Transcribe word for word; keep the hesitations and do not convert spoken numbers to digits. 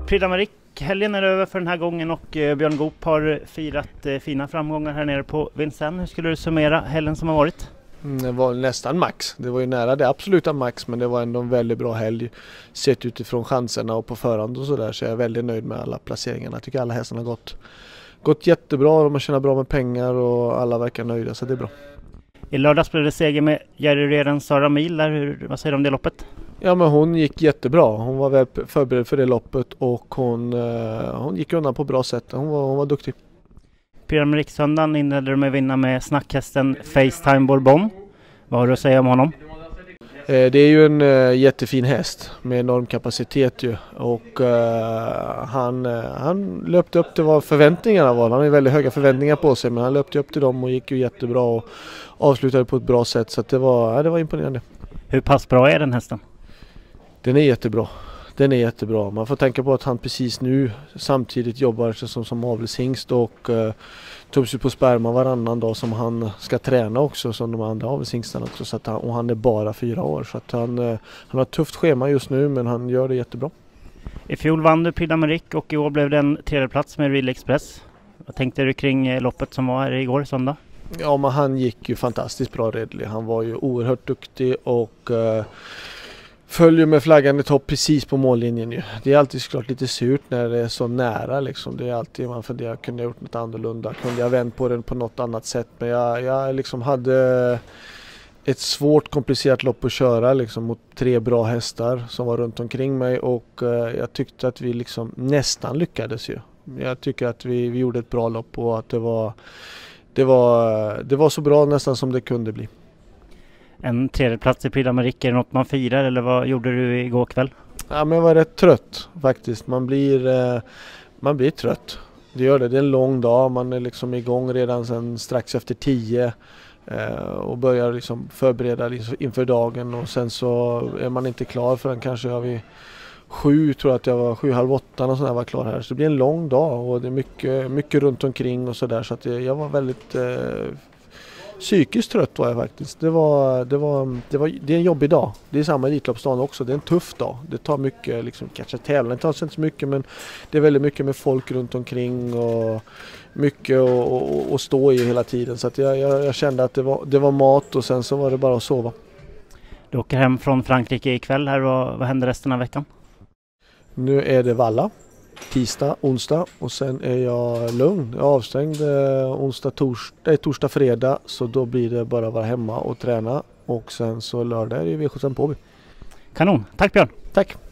Prix d'Amérique, helgen är över för den här gången och Björn Goop har firat fina framgångar här nere på Vincennes. Hur skulle du summera helgen som har varit? Det var nästan max. Det var ju nära det absoluta max, men det var ändå en väldigt bra helg sett utifrån chanserna och på förhand och sådär, så jag är väldigt nöjd med alla placeringarna. Jag tycker alla hästarna har gått, gått jättebra, de har tjänat bra med pengar och alla verkar nöjda, så det är bra. I lördags blev det seger med Jerry Reden Sara Mil. Hur, vad säger du om det loppet? Ja, men hon gick jättebra. Hon var väl förberedd för det loppet och hon, eh, hon gick undan på bra sätt. Hon var, hon var duktig. Prix d'Amérique-söndagen inledde du med att vinna med snackhästen Facetime Bourbon. Vad har du att säga om honom? Eh, det är ju en eh, jättefin häst med enorm kapacitet ju. Och eh, han, eh, han löpte upp till vad förväntningarna var. Han hade väldigt höga förväntningar på sig, men han löpte upp till dem och gick ju jättebra och avslutade på ett bra sätt. Så att det, var, ja, det var imponerande. Hur pass bra är den hästen? Den är jättebra. Den är jättebra. Man får tänka på att han precis nu samtidigt jobbar som, som avelshingst och uh, tog sig på sperma varannan dag som han ska träna också som de andra avelshingstarna också. Så att han, och han är bara fyra år. Så att han, uh, han har ett tufft schema just nu, men han gör det jättebra. I fjol vann du Prix d'Amérique och i år blev det en tredje plats med Real Express. Vad tänkte du kring loppet som var här igår söndag? Ja, men han gick ju fantastiskt bra, Redley. Han var ju oerhört duktig och uh, följer med flaggan i topp precis på mållinjen ju. Det är alltid såklart lite surt när det är så nära liksom. Det är alltid man funderar, kunde jag gjort något annorlunda? Kunde jag vänt på den på något annat sätt? Men jag, jag liksom hade ett svårt komplicerat lopp att köra liksom mot tre bra hästar som var runt omkring mig och uh, jag tyckte att vi liksom nästan lyckades ju. Jag tycker att vi, vi gjorde ett bra lopp och att det var Det var, det var så bra nästan som det kunde bli. En tredje plats i Prix d'Amérique, är det något man firar eller vad gjorde du igår kväll? Ja, men jag var rätt trött faktiskt. Man blir, eh, man blir trött. Det gör det. Det är en lång dag. Man är liksom igång redan sen strax efter tio eh, och börjar liksom förbereda liksom inför dagen. Och sen så är man inte klar förrän kanske har vi sju, tror jag att jag var sju, halv åtta och sådär var klar här. Så det blir en lång dag och det är mycket, mycket runt omkring och sådär. Så att jag, jag var väldigt eh, psykiskt trött var jag faktiskt. Det var, det var, det var, det är en jobbig dag. Det är samma Elitloppsdagen också. Det är en tuff dag. Det tar mycket, liksom, kanske tävlan, det tar inte så mycket, men det är väldigt mycket med folk runt omkring och mycket att stå i hela tiden. Så att jag, jag, jag kände att det var, det var mat och sen så var det bara att sova. Du åker hem från Frankrike ikväll här. Vad, vad händer resten av veckan? Nu är det Valla, tisdag, onsdag och sen är jag lugn. Jag är avstängd eh, onsdag, torsdag, torsdag, fredag, så då blir det bara att vara hemma och träna och sen så lördag är det V sjuttiofem på. Kanon, tack Björn! Tack!